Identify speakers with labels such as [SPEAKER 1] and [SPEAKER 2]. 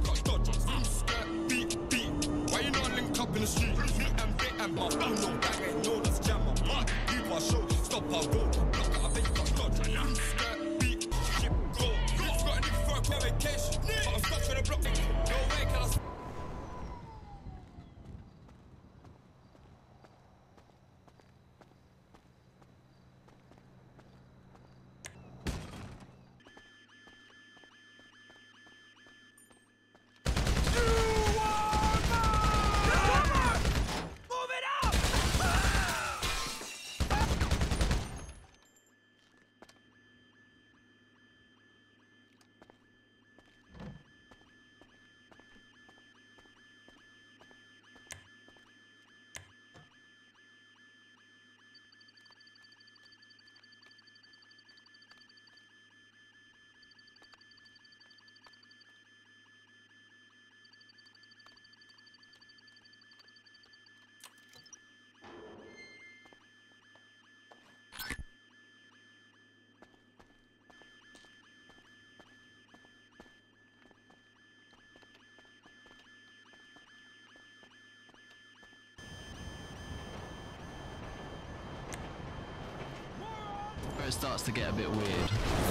[SPEAKER 1] got dodgers. Skirt, beat. Why you not link up in the street? Meet and bit and buff. You know that ain't no, that's jammer. Keep our show, stop our go. Block out, I bet you got dodgers. Skirt, beat, ship, go. Bitch got a nigga for a quick vacation. But I'm stuck on the block. No way can I.
[SPEAKER 2] It starts to get a bit weird.